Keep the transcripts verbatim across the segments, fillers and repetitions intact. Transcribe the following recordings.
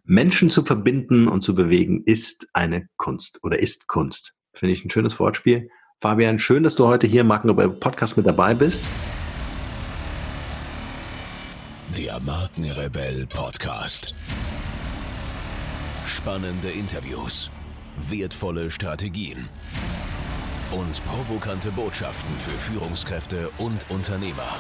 Menschen zu verbinden und zu bewegen ist eine Kunst oder ist Kunst. Finde ich ein schönes Wortspiel. Fabian, schön, dass du heute hier im Markenrebell Podcast mit dabei bist. Der Markenrebell Podcast. Spannende Interviews, wertvolle Strategien und provokante Botschaften für Führungskräfte und Unternehmer.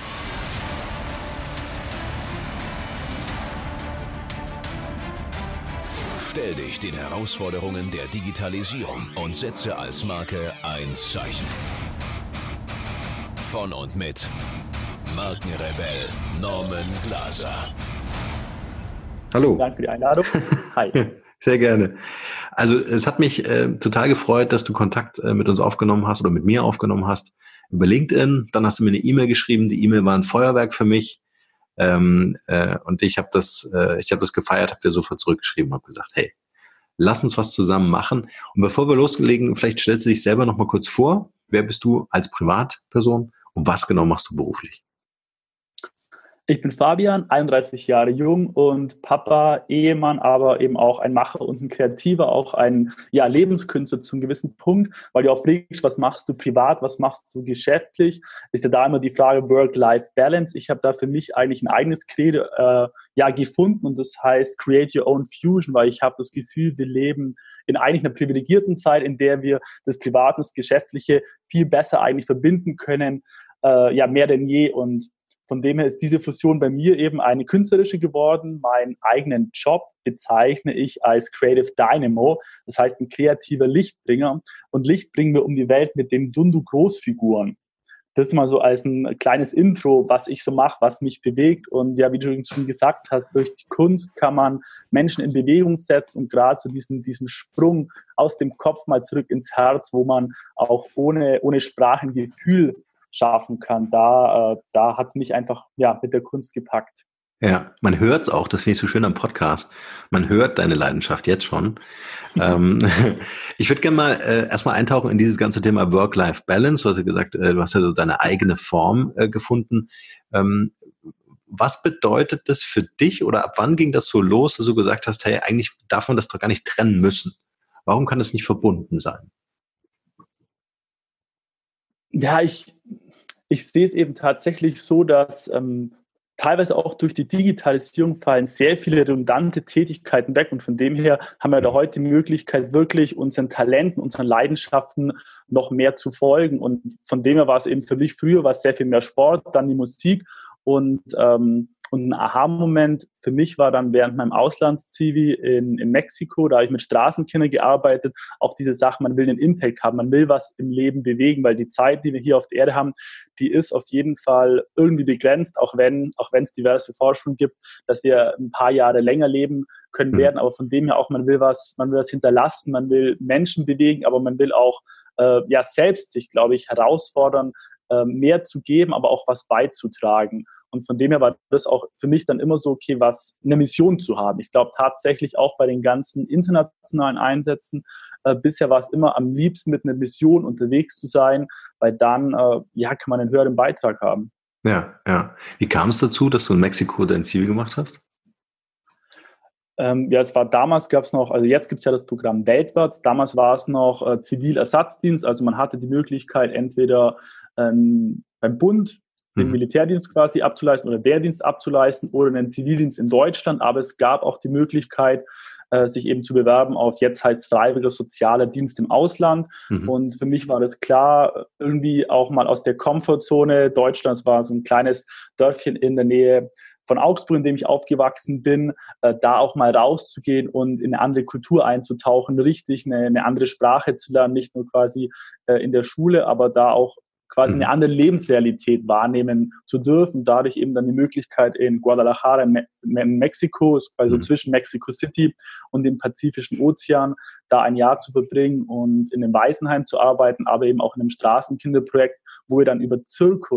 Stell dich den Herausforderungen der Digitalisierung und setze als Marke ein Zeichen. Von und mit Markenrebell Norman Glaser. Hallo. Danke für die Einladung. Hi. Sehr gerne. Also es hat mich äh, total gefreut, dass du Kontakt äh, mit uns aufgenommen hast oder mit mir aufgenommen hast über LinkedIn. Dann hast du mir eine E-Mail geschrieben. Die E-Mail war ein Feuerwerk für mich. Ähm, äh, und ich habe das, äh, ich habe das gefeiert, habe dir sofort zurückgeschrieben, habe gesagt, hey, lass uns was zusammen machen. Und bevor wir loslegen, vielleicht stellst du dich selber noch mal kurz vor. Wer bist du als Privatperson und was genau machst du beruflich? Ich bin Fabian, einunddreißig Jahre jung und Papa, Ehemann, aber eben auch ein Macher und ein Kreativer, auch ein ja, Lebenskünstler zu einem gewissen Punkt, weil du auch fragst, was machst du privat, was machst du geschäftlich, ist ja da immer die Frage Work-Life-Balance. Ich habe da für mich eigentlich ein eigenes Credo äh, ja, gefunden und das heißt Create Your Own Fusion, weil ich habe das Gefühl, wir leben in eigentlich einer privilegierten Zeit, in der wir das Private und das Geschäftliche viel besser eigentlich verbinden können, äh, ja mehr denn je. Und von dem her ist diese Fusion bei mir eben eine künstlerische geworden. Meinen eigenen Job bezeichne ich als Creative Dynamo, das heißt ein kreativer Lichtbringer. Und Licht bringen wir um die Welt mit den Dundu-Großfiguren. Das mal so als ein kleines Intro, was ich so mache, was mich bewegt. Und ja, wie du schon gesagt hast, durch die Kunst kann man Menschen in Bewegung setzen und gerade so diesen, diesen Sprung aus dem Kopf mal zurück ins Herz, wo man auch ohne, ohne Sprache ein Gefühl schaffen kann. Da, äh, da hat es mich einfach ja, mit der Kunst gepackt. Ja, man hört es auch, das finde ich so schön am Podcast. Man hört deine Leidenschaft jetzt schon. ähm, ich würde gerne mal äh, erstmal eintauchen in dieses ganze Thema Work-Life-Balance. Du hast ja gesagt, äh, du hast ja so deine eigene Form äh, gefunden. Ähm, was bedeutet das für dich oder ab wann ging das so los, dass du gesagt hast, hey, eigentlich darf man das doch gar nicht trennen müssen? Warum kann das nicht verbunden sein? Ja, ich, ich sehe es eben tatsächlich so, dass ähm, teilweise auch durch die Digitalisierung fallen sehr viele redundante Tätigkeiten weg und von dem her haben wir da heute die Möglichkeit, wirklich unseren Talenten, unseren Leidenschaften noch mehr zu folgen und von dem her war es eben für mich früher war es sehr viel mehr Sport, dann die Musik und ähm, Und ein Aha-Moment für mich war dann während meinem Auslandszivi in, in Mexiko, da habe ich mit Straßenkindern gearbeitet, auch diese Sache, man will einen Impact haben, man will was im Leben bewegen, weil die Zeit, die wir hier auf der Erde haben, die ist auf jeden Fall irgendwie begrenzt, auch wenn auch wenn es diverse Forschung gibt, dass wir ein paar Jahre länger leben können werden, aber von dem her auch, man will was, man will was hinterlassen, man will Menschen bewegen, aber man will auch äh, ja selbst sich, glaube ich, herausfordern, äh, mehr zu geben, aber auch was beizutragen. Und von dem her war das auch für mich dann immer so, okay, was eine Mission zu haben. Ich glaube tatsächlich auch bei den ganzen internationalen Einsätzen, äh, bisher war es immer am liebsten mit einer Mission unterwegs zu sein, weil dann äh, ja, kann man einen höheren Beitrag haben. Ja, ja. Wie kam es dazu, dass du in Mexiko dein Ziel gemacht hast? Ähm, ja, es war damals, gab es noch, also jetzt gibt es ja das Programm Weltwärts, damals war es noch äh, Zivilersatzdienst, also man hatte die Möglichkeit, entweder ähm, beim Bund den Militärdienst quasi abzuleisten oder Wehrdienst abzuleisten oder einen Zivildienst in Deutschland, aber es gab auch die Möglichkeit, äh, sich eben zu bewerben auf, jetzt heißt es freiwilliger sozialer Dienst im Ausland mhm. und für mich war das klar, irgendwie auch mal aus der Komfortzone Deutschlands, war so ein kleines Dörfchen in der Nähe von Augsburg, in dem ich aufgewachsen bin, äh, da auch mal rauszugehen und in eine andere Kultur einzutauchen, richtig eine, eine andere Sprache zu lernen, nicht nur quasi äh, in der Schule, aber da auch quasi eine andere Lebensrealität wahrnehmen zu dürfen. Dadurch eben dann die Möglichkeit in Guadalajara in, Me- in Mexiko, also mhm. zwischen Mexico City und dem Pazifischen Ozean, da ein Jahr zu verbringen und in einem Waisenheim zu arbeiten, aber eben auch in einem Straßenkinderprojekt, wo wir dann über Zirkus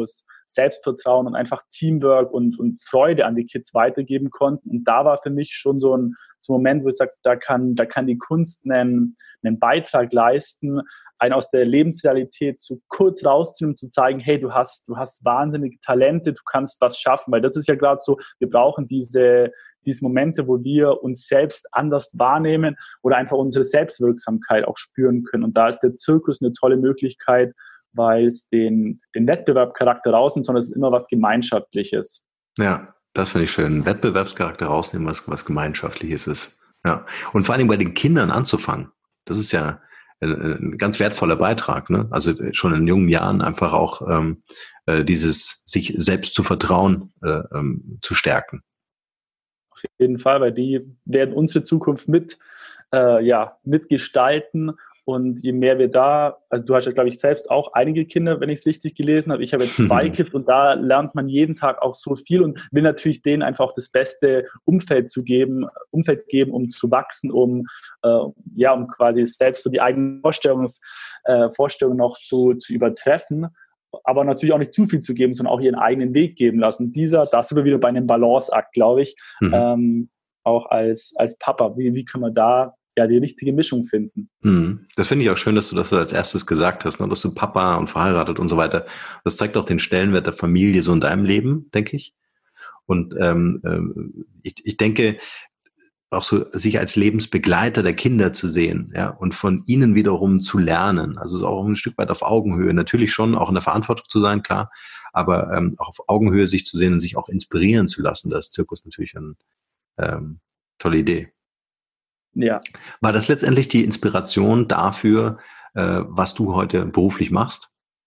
Selbstvertrauen und einfach Teamwork und, und Freude an die Kids weitergeben konnten. Und da war für mich schon so ein, so ein Moment, wo ich sage, da kann, da kann die Kunst einen, einen Beitrag leisten, einen aus der Lebensrealität so kurz rauszunehmen, zu zeigen, hey, du hast, du hast wahnsinnige Talente, du kannst was schaffen, weil das ist ja gerade so, wir brauchen diese, diese Momente, wo wir uns selbst anders wahrnehmen oder einfach unsere Selbstwirksamkeit auch spüren können. Und da ist der Zirkus eine tolle Möglichkeit, weil es den, den Wettbewerbscharakter rausnimmt, sondern es ist immer was Gemeinschaftliches. Ja, das finde ich schön. Wettbewerbscharakter rausnehmen, was, was Gemeinschaftliches ist. Ja. Und vor allem bei den Kindern anzufangen. Das ist ja ein ganz wertvoller Beitrag, ne? Also schon in jungen Jahren einfach auch ähm, äh, dieses sich selbst zu vertrauen äh, ähm, zu stärken. Auf jeden Fall, weil die werden unsere Zukunft mit, äh, ja, mitgestalten. Und je mehr wir da, also du hast ja, glaube ich, selbst auch einige Kinder, wenn ich es richtig gelesen habe. Ich habe jetzt zwei Kids und da lernt man jeden Tag auch so viel und will natürlich denen einfach auch das beste Umfeld zu geben, Umfeld geben, um zu wachsen, um, äh, ja, um quasi selbst so die eigenen Vorstellungs, äh, Vorstellungen noch zu, zu übertreffen. Aber natürlich auch nicht zu viel zu geben, sondern auch ihren eigenen Weg geben lassen. Dieser, da sind wir wieder bei einem Balanceakt, glaube ich, mhm. ähm, auch als, als Papa. Wie, wie kann man da ja die richtige Mischung finden? Mhm. Das finde ich auch schön, dass du das als erstes gesagt hast, ne? Dass du Papa und verheiratet und so weiter. Das zeigt auch den Stellenwert der Familie so in deinem Leben, denke ich. Und ähm, ähm, ich, ich denke, auch so sich als Lebensbegleiter der Kinder zu sehen, ja, und von ihnen wiederum zu lernen. Also es ist auch ein Stück weit auf Augenhöhe. Natürlich schon auch in der Verantwortung zu sein, klar, aber ähm, auch auf Augenhöhe sich zu sehen und sich auch inspirieren zu lassen. Da ist Zirkus natürlich eine ähm, tolle Idee. Ja. War das letztendlich die Inspiration dafür, äh, was du heute beruflich machst?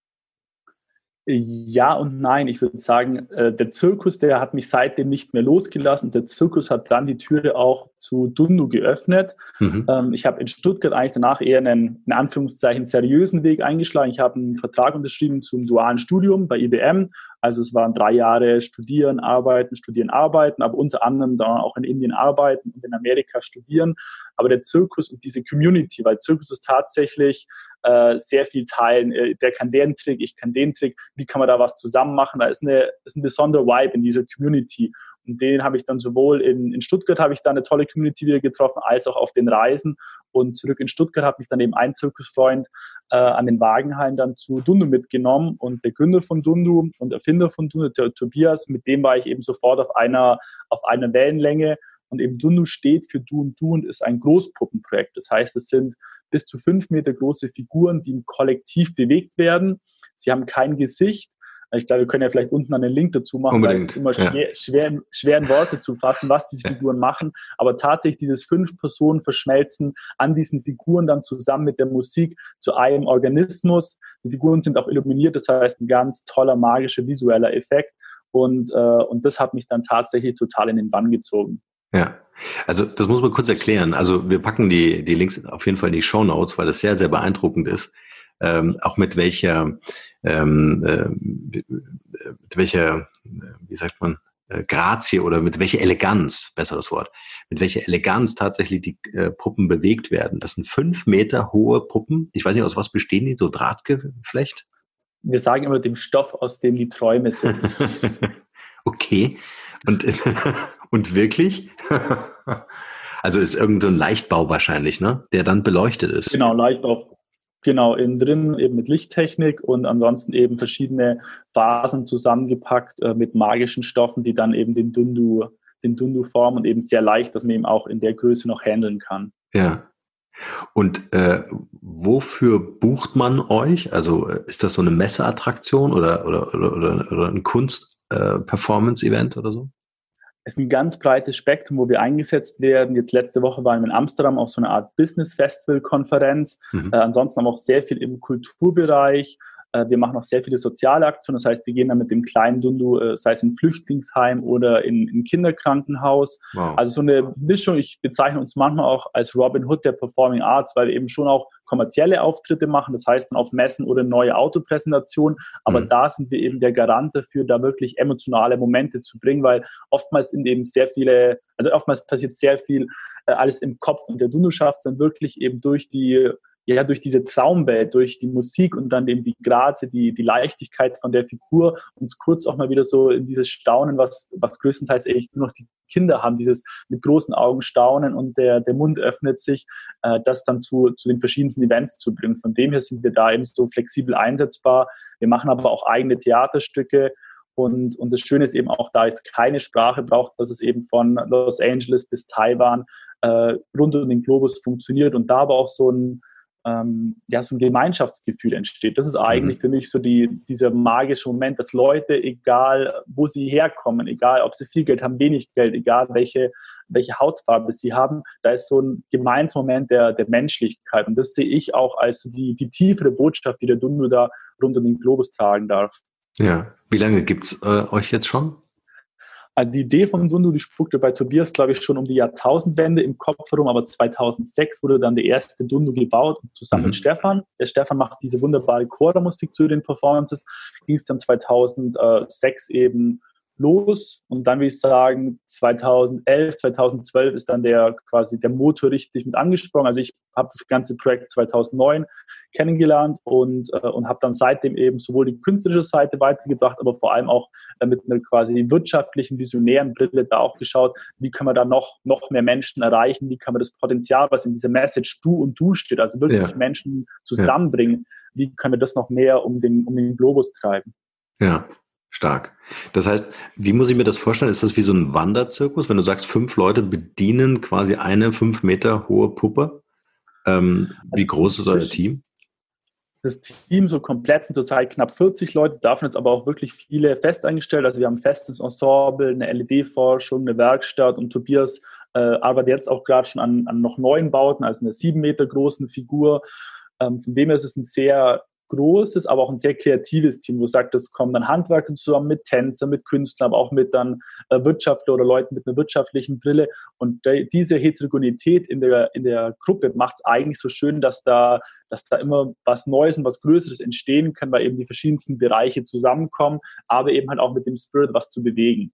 Ja und nein. Ich würde sagen, der Zirkus, der hat mich seitdem nicht mehr losgelassen. Der Zirkus hat dann die Türe auch zu Dundu geöffnet. Mhm. Ich habe in Stuttgart eigentlich danach eher einen, in Anführungszeichen, seriösen Weg eingeschlagen. Ich habe einen Vertrag unterschrieben zum dualen Studium bei I B M. Also es waren drei Jahre Studieren, Arbeiten, Studieren, Arbeiten, aber unter anderem dann auch in Indien arbeiten und in Amerika studieren. Aber der Zirkus und diese Community, weil Zirkus ist tatsächlich äh, sehr viel teilen. Äh, der kann den Trick, ich kann den Trick. Wie kann man da was zusammen machen? Da ist, eine, ist ein besonderer Vibe in dieser Community. Und den habe ich dann sowohl in, in Stuttgart habe ich da eine tolle Community wieder getroffen, als auch auf den Reisen. Und zurück in Stuttgart hat mich dann eben ein Zirkusfreund äh, an den Wagenhallen dann zu Dundu mitgenommen. Und der Gründer von Dundu und Erfinder von Dundu, der Tobias, mit dem war ich eben sofort auf einer, auf einer Wellenlänge. Und eben Dundu steht für Du und Du und ist ein Großpuppenprojekt. Das heißt, es sind bis zu fünf Meter große Figuren, die im Kollektiv bewegt werden. Sie haben kein Gesicht. Ich glaube, wir können ja vielleicht unten einen Link dazu machen, Unbedingt. weil es ist immer schwer, ja. schwer, schwer in Worte zu fassen, was diese ja. Figuren machen. Aber tatsächlich dieses fünf Personen verschmelzen an diesen Figuren dann zusammen mit der Musik zu einem Organismus. Die Figuren sind auch illuminiert, das heißt ein ganz toller, magischer, visueller Effekt. Und, äh, und das hat mich dann tatsächlich total in den Bann gezogen. Ja, also das muss man kurz erklären. Also wir packen die, die Links auf jeden Fall in die Shownotes, weil das sehr, sehr beeindruckend ist. Ähm, auch mit welcher, ähm, äh, mit welcher, wie sagt man, äh, Grazie oder mit welcher Eleganz, besseres Wort, mit welcher Eleganz tatsächlich die äh, Puppen bewegt werden. Das sind fünf Meter hohe Puppen. Ich weiß nicht, aus was bestehen die, so Drahtgeflecht? Wir sagen immer dem Stoff, aus dem die Träume sind. Okay. Und, und wirklich? Also ist irgendein Leichtbau wahrscheinlich, ne? Der dann beleuchtet ist. Genau, Leichtbau. Genau, innen drin eben mit Lichttechnik und ansonsten eben verschiedene Phasen zusammengepackt äh, mit magischen Stoffen, die dann eben den Dundu, den Dundu formen und eben sehr leicht, dass man eben auch in der Größe noch handeln kann. Ja. Und äh, wofür bucht man euch? Also ist das so eine Messeattraktion oder, oder, oder, oder, oder ein Kunst-Performance-Event äh, oder so? Es ist ein ganz breites Spektrum, wo wir eingesetzt werden. Jetzt letzte Woche waren wir in Amsterdam auf so einer Art Business-Festival-Konferenz. Mhm. Äh, ansonsten haben wir auch sehr viel im Kulturbereich. Äh, wir machen auch sehr viele soziale Aktionen. Das heißt, wir gehen dann mit dem kleinen Dundu, äh, sei es in Flüchtlingsheim oder in, in Kinderkrankenhaus. Wow. Also so eine Mischung. Ich bezeichne uns manchmal auch als Robin Hood der Performing Arts, weil wir eben schon auch kommerzielle Auftritte machen. Das heißt dann auf Messen oder neue Autopräsentationen. Aber mhm. da sind wir eben der Garant dafür, da wirklich emotionale Momente zu bringen, weil oftmals sind eben sehr viele, also oftmals passiert sehr viel äh, alles im Kopf und der Dundu schafft es dann wirklich eben durch die ja, durch diese Traumwelt, durch die Musik und dann eben die Grazie, die, die Leichtigkeit von der Figur, uns kurz auch mal wieder so in dieses Staunen, was, was größtenteils echt nur noch die Kinder haben, dieses mit großen Augen staunen und der, der Mund öffnet sich, äh, das dann zu, zu den verschiedensten Events zu bringen. Von dem her sind wir da eben so flexibel einsetzbar. Wir machen aber auch eigene Theaterstücke. Und, und das Schöne ist eben auch, da es keine Sprache braucht, dass es eben von Los Angeles bis Taiwan äh, rund um den Globus funktioniert und da aber auch so ein, ähm, ja, so ein Gemeinschaftsgefühl entsteht. Das ist eigentlich mhm. für mich so die, dieser magische Moment, dass Leute, egal wo sie herkommen, egal ob sie viel Geld haben, wenig Geld, egal welche, welche Hautfarbe sie haben, da ist so ein Gemeinsmoment der, der Menschlichkeit. Und das sehe ich auch als die, die tiefere Botschaft, die der Dundu da rund um den Globus tragen darf. Ja, wie lange gibt's äh, euch jetzt schon? Also die Idee vom Dundu, die spukte bei Tobias, glaube ich, schon um die Jahrtausendwende im Kopf herum, aber zweitausendsechs wurde dann der erste Dundu gebaut, zusammen mhm. mit Stefan. Der Stefan macht diese wunderbare Chormusik zu den Performances, ging es dann zweitausendsechs eben los und dann würde ich sagen, zweitausendelf, zweitausendzwölf ist dann der quasi der Motor richtig mit angesprungen. Also ich habe das ganze Projekt zweitausendneun kennengelernt und, äh, und habe dann seitdem eben sowohl die künstlerische Seite weitergebracht, aber vor allem auch äh, mit einer quasi wirtschaftlichen, visionären Brille da auch geschaut, wie kann man da noch, noch mehr Menschen erreichen, wie kann man das Potenzial, was in dieser Message Du und Du steht, also wirklich ja. Menschen zusammenbringen, ja. wie können wir das noch mehr um den, um den Globus treiben. Ja. Stark. Das heißt, wie muss ich mir das vorstellen? Ist das wie so ein Wanderzirkus, wenn du sagst, fünf Leute bedienen quasi eine fünf Meter hohe Puppe? Ähm, wie groß ist euer Team? Das Team so komplett sind zurzeit knapp vierzig Leute, davon jetzt aber auch wirklich viele fest eingestellt. Also wir haben ein festes Ensemble, eine L E D-Forschung, eine Werkstatt und Tobias äh, arbeitet jetzt auch gerade schon an, an noch neuen Bauten, also einer sieben Meter großen Figur. Ähm, von dem her ist es ein sehr großes, aber auch ein sehr kreatives Team, wo sagt, es kommen dann Handwerker zusammen mit Tänzern, mit Künstlern, aber auch mit dann äh, Wirtschaftler oder Leuten mit einer wirtschaftlichen Brille. Und de, diese Heterogenität in der, in der Gruppe macht es eigentlich so schön, dass da, dass da immer was Neues und was Größeres entstehen kann, weil eben die verschiedensten Bereiche zusammenkommen, aber eben halt auch mit dem Spirit was zu bewegen.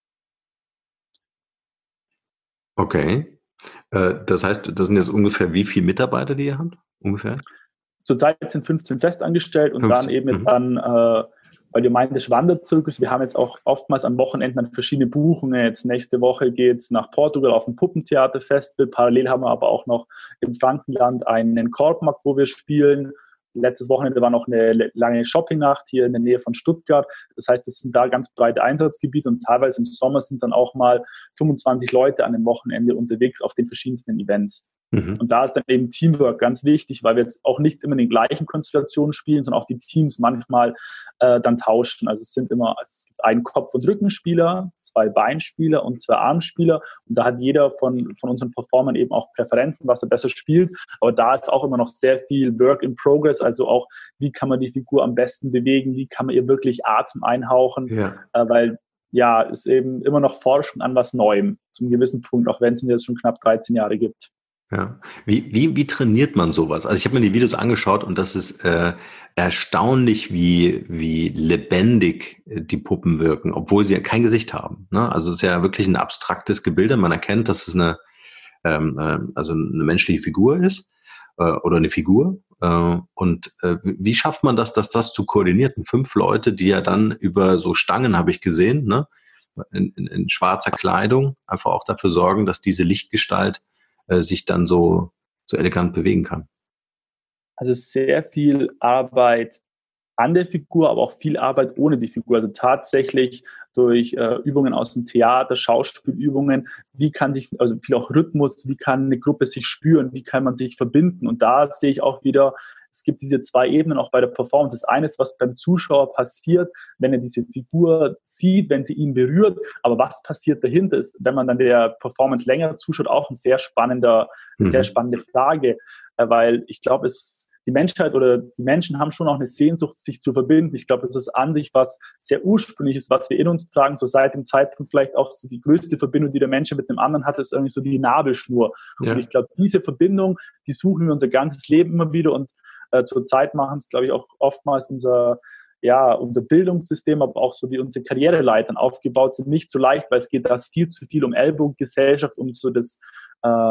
Okay. Äh, das heißt, das sind jetzt ungefähr wie viele Mitarbeiter, die ihr habt? Ungefähr? Zurzeit sind fünfzehn festangestellt und fünfzehn dann eben jetzt mhm. an, äh, weil du meintest Wanderzirkus, wir haben jetzt auch oftmals an Wochenenden dann verschiedene Buchungen. Jetzt nächste Woche geht es nach Portugal auf ein Puppentheaterfestival. Parallel haben wir aber auch noch im Frankenland einen Korbmarkt, wo wir spielen. Letztes Wochenende war noch eine lange Shoppingnacht hier in der Nähe von Stuttgart. Das heißt, es sind da ganz breite Einsatzgebiete und teilweise im Sommer sind dann auch mal fünfundzwanzig Leute an dem Wochenende unterwegs auf den verschiedensten Events. Mhm. Und da ist dann eben Teamwork ganz wichtig, weil wir jetzt auch nicht immer in den gleichen Konstellationen spielen, sondern auch die Teams manchmal äh, dann tauschen. Also es sind immer es gibt einen Kopf- und Rückenspieler, zwei Beinspieler und zwei Armspieler. Und da hat jeder von, von unseren Performern eben auch Präferenzen, was er besser spielt. Aber da ist auch immer noch sehr viel Work in Progress, also auch, wie kann man die Figur am besten bewegen, wie kann man ihr wirklich Atem einhauchen, ja. äh, weil ja, es eben immer noch Forschung an was Neuem, zum gewissen Punkt, auch wenn es ihn jetzt schon knapp dreizehn Jahre gibt. Ja. Wie, wie, wie trainiert man sowas? Also ich habe mir die Videos angeschaut und das ist äh, erstaunlich, wie, wie lebendig die Puppen wirken, obwohl sie ja kein Gesicht haben. Ne? Also es ist ja wirklich ein abstraktes Gebilde. Man erkennt, dass es eine, ähm, äh, also eine menschliche Figur ist äh, oder eine Figur. Äh, und äh, wie schafft man das, dass das zu koordinierten fünf Leute, die ja dann über so Stangen, habe ich gesehen, ne? in, in, in schwarzer Kleidung, einfach auch dafür sorgen, dass diese Lichtgestalt sich dann so, so elegant bewegen kann. Also sehr viel Arbeit an der Figur, aber auch viel Arbeit ohne die Figur. Also tatsächlich durch äh, Übungen aus dem Theater, Schauspielübungen, wie kann sich, also viel auch Rhythmus, wie kann eine Gruppe sich spüren, wie kann man sich verbinden. Und da sehe ich auch wieder, es gibt diese zwei Ebenen auch bei der Performance. Das eine ist, was beim Zuschauer passiert, wenn er diese Figur sieht, wenn sie ihn berührt. Aber was passiert dahinter ist, wenn man dann der Performance länger zuschaut, auch ein sehr spannender, mhm. sehr spannende Frage. Weil ich glaube, es die Menschheit oder die Menschen haben schon auch eine Sehnsucht, sich zu verbinden. Ich glaube, das ist an sich was sehr Ursprüngliches, was wir in uns tragen. So seit dem Zeitpunkt vielleicht auch so die größte Verbindung, die der Mensch mit einem anderen hat, ist irgendwie so die Nabelschnur. Ja. Und ich glaube, diese Verbindung, die suchen wir unser ganzes Leben immer wieder und äh, zur Zeit machen es, glaube ich, auch oftmals unser ja, unser Bildungssystem, aber auch so wie unsere Karriereleitern aufgebaut sind, nicht so leicht, weil es geht da viel zu viel um Ellbogengesellschaft, um so das äh,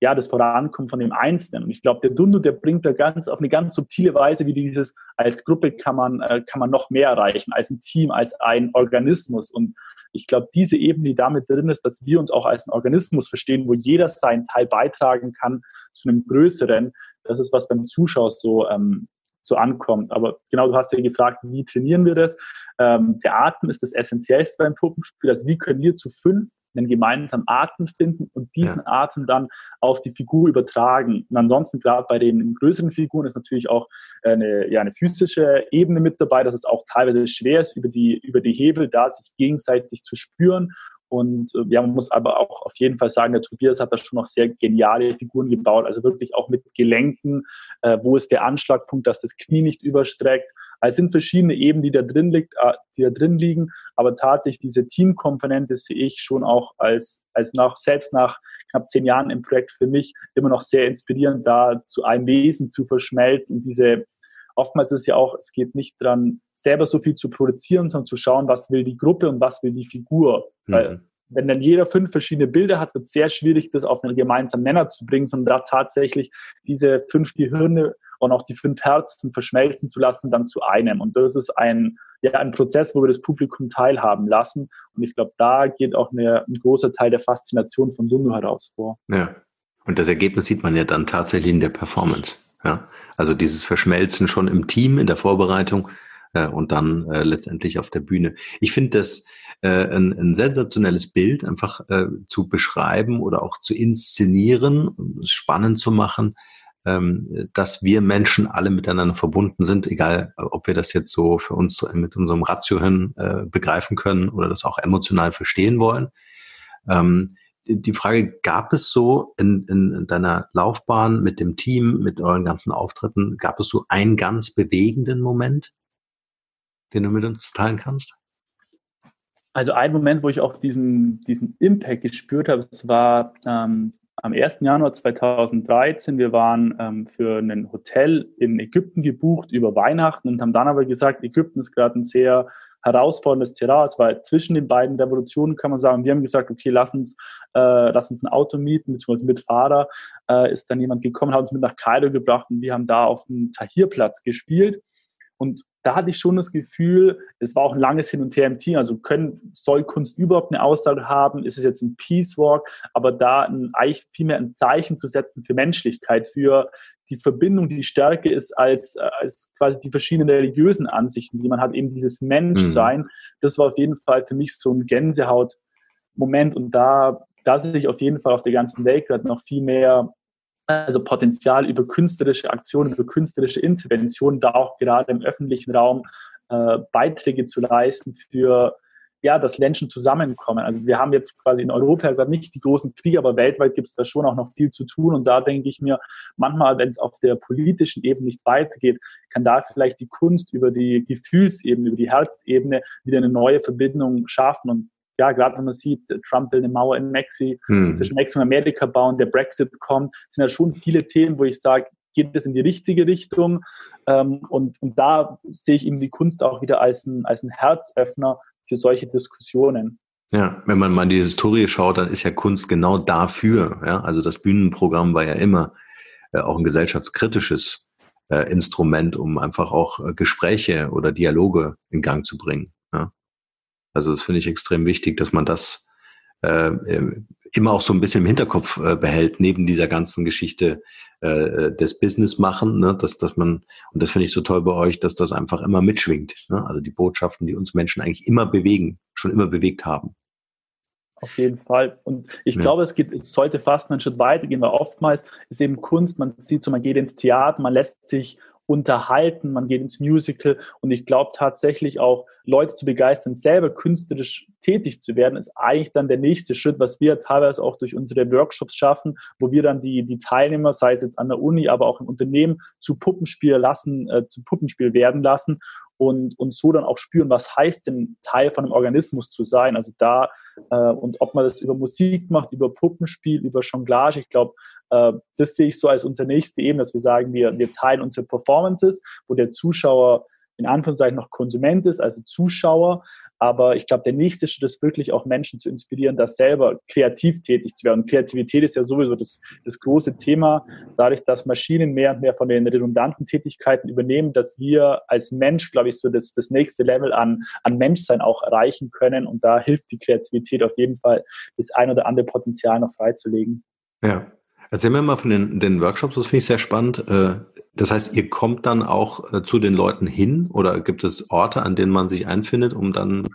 ja, das Vorankommen von dem Einzelnen. Und ich glaube, der Dundu, der bringt da ganz auf eine ganz subtile Weise, wie dieses, als Gruppe kann man, äh, kann man noch mehr erreichen, als ein Team, als ein Organismus. Und ich glaube, diese Ebene, die damit drin ist, dass wir uns auch als ein Organismus verstehen, wo jeder seinen Teil beitragen kann zu einem Größeren, das ist, was beim Zuschauer so, ähm, so ankommt. Aber genau, du hast ja gefragt, wie trainieren wir das? Ähm, der Atem ist das Essentiellste beim Puppenspiel. Also wie können wir zu fünf einen gemeinsamen Atem finden und diesen ja. Atem dann auf die Figur übertragen. Und ansonsten, gerade bei den größeren Figuren ist natürlich auch eine, ja, eine physische Ebene mit dabei, dass es auch teilweise schwer ist, über die, über die Hebel da sich gegenseitig zu spüren. Und ja, man muss aber auch auf jeden Fall sagen, der Tobias hat da schon noch sehr geniale Figuren gebaut, also wirklich auch mit Gelenken, äh, wo ist der Anschlagpunkt, dass das Knie nicht überstreckt. Also es sind verschiedene Ebenen, die da drin liegt, äh, die da drin liegen, aber tatsächlich diese Teamkomponente sehe ich schon auch als, als nach, selbst nach knapp zehn Jahren im Projekt für mich immer noch sehr inspirierend, da zu einem Wesen zu verschmelzen und diese oftmals ist es ja auch, es geht nicht daran, selber so viel zu produzieren, sondern zu schauen, was will die Gruppe und was will die Figur. Mhm. Weil wenn dann jeder fünf verschiedene Bilder hat, wird es sehr schwierig, das auf einen gemeinsamen Nenner zu bringen, sondern da tatsächlich diese fünf Gehirne und auch die fünf Herzen verschmelzen zu lassen, dann zu einem. Und das ist ein, ja, ein Prozess, wo wir das Publikum teilhaben lassen. Und ich glaube, da geht auch eine, ein großer Teil der Faszination von Dundu heraus vor. Ja, und das Ergebnis sieht man ja dann tatsächlich in der Performance. Ja, also dieses Verschmelzen schon im Team, in der Vorbereitung äh, und dann äh, letztendlich auf der Bühne. Ich finde das äh, ein, ein sensationelles Bild, einfach äh, zu beschreiben oder auch zu inszenieren, spannend zu machen, ähm, dass wir Menschen alle miteinander verbunden sind, egal ob wir das jetzt so für uns mit unserem Ratiohirn äh, begreifen können oder das auch emotional verstehen wollen. Ähm, Die Frage, gab es so in, in, in deiner Laufbahn mit dem Team, mit euren ganzen Auftritten, gab es so einen ganz bewegenden Moment, den du mit uns teilen kannst? Also ein Moment, wo ich auch diesen, diesen Impact gespürt habe, es war ähm, am ersten Januar zweitausenddreizehn. Wir waren ähm, für ein Hotel in Ägypten gebucht über Weihnachten und haben dann aber gesagt, Ägypten ist gerade ein sehr herausforderndes Terrain. Es war zwischen den beiden Revolutionen, kann man sagen. Wir haben gesagt, okay, lass uns, äh, lass uns ein Auto mieten, beziehungsweise mit Fahrer äh, ist dann jemand gekommen, hat uns mit nach Kairo gebracht und wir haben da auf dem Tahrirplatz gespielt. Und da hatte ich schon das Gefühl, es war auch ein langes Hin und Her im Team, also können, soll Kunst überhaupt eine Aussage haben, ist es jetzt ein Peace Walk, aber da ein, eigentlich vielmehr ein Zeichen zu setzen für Menschlichkeit, für die Verbindung, die stärker ist als, als quasi die verschiedenen religiösen Ansichten, die man hat, eben dieses Menschsein, mhm. das war auf jeden Fall für mich so ein Gänsehaut-Moment und da, da sehe ich auf jeden Fall auf der ganzen Welt gerade noch viel mehr also Potenzial über künstlerische Aktionen, über künstlerische Interventionen, da auch gerade im öffentlichen Raum äh, Beiträge zu leisten für, ja, dass Menschen zusammenkommen. Also wir haben jetzt quasi in Europa gerade nicht die großen Kriege, aber weltweit gibt es da schon auch noch viel zu tun. Und da denke ich mir, manchmal, wenn es auf der politischen Ebene nicht weitergeht, kann da vielleicht die Kunst über die Gefühlsebene, über die Herzebene wieder eine neue Verbindung schaffen. Und ja, gerade wenn man sieht, Trump will eine Mauer in Mexiko, hm. zwischen Mexiko und Amerika bauen, der Brexit kommt, sind ja schon viele Themen, wo ich sage, geht es in die richtige Richtung? Ähm, und, und da sehe ich eben die Kunst auch wieder als ein, als ein Herzöffner für solche Diskussionen. Ja, wenn man mal in die Historie schaut, dann ist ja Kunst genau dafür. Ja? Also das Bühnenprogramm war ja immer äh, auch ein gesellschaftskritisches äh, Instrument, um einfach auch äh, Gespräche oder Dialoge in Gang zu bringen. Ja? Also das finde ich extrem wichtig, dass man das äh, immer auch so ein bisschen im Hinterkopf äh, behält, neben dieser ganzen Geschichte äh, des Business machen, ne? dass, dass man, und das finde ich so toll bei euch, dass das einfach immer mitschwingt. Ne? Also die Botschaften, die uns Menschen eigentlich immer bewegen, schon immer bewegt haben. Auf jeden Fall. Und ich ja. glaube, es geht, es sollte fast einen Schritt weiter gehen, weil oftmals ist eben Kunst, man sieht so, man geht ins Theater, man lässt sich unterhalten, man geht ins Musical und ich glaube tatsächlich auch, Leute zu begeistern, selber künstlerisch tätig zu werden, ist eigentlich dann der nächste Schritt, was wir teilweise auch durch unsere Workshops schaffen, wo wir dann die, die Teilnehmer, sei es jetzt an der Uni, aber auch im Unternehmen, zu Puppenspiel lassen, äh, zu Puppenspiel werden lassen und, und so dann auch spüren, was heißt denn Teil von einem Organismus zu sein, also da äh, und ob man das über Musik macht, über Puppenspiel, über Jonglage, ich glaube, äh, das sehe ich so als unsere nächste Ebene, dass wir sagen, wir, wir teilen unsere Performances, wo der Zuschauer in Anführungszeichen noch Konsument ist, also Zuschauer, Aber ich glaube, der nächste Schritt ist wirklich auch Menschen zu inspirieren, da selber kreativ tätig zu werden. Und Kreativität ist ja sowieso das, das große Thema. Dadurch, dass Maschinen mehr und mehr von den redundanten Tätigkeiten übernehmen, dass wir als Mensch, glaube ich, so das, das nächste Level an, an Menschsein auch erreichen können. Und da hilft die Kreativität auf jeden Fall, das ein oder andere Potenzial noch freizulegen. Ja. Erzähl mir mal von den, den Workshops, das finde ich sehr spannend. Das heißt, ihr kommt dann auch zu den Leuten hin oder gibt es Orte, an denen man sich einfindet, um dann